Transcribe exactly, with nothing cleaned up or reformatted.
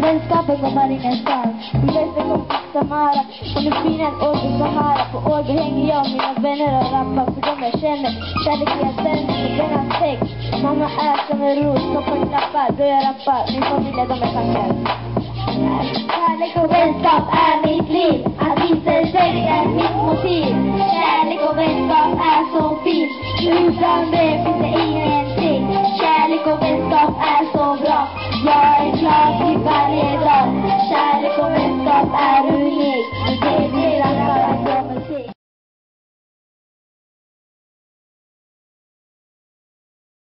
Vänskapen kommer ingenstans. Vi löste kompis Samara. Och nu finnen åter Sahara. På Ålby hänger jag och mina vänner och rappar. För de jag känner. Kärlek i en ställning och denna sex. Mamma är som en ros. Toppen klappar då jag rappar. Min familj de är tackar. Kärlek och vänskap är mitt liv.